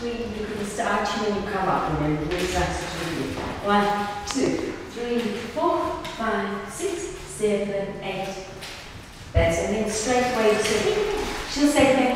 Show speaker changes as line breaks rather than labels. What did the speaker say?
3, you can start when you come up and then move that to 1, 2, 3, 4, 5, 6, 7, 8. That's and then straight away to she'll say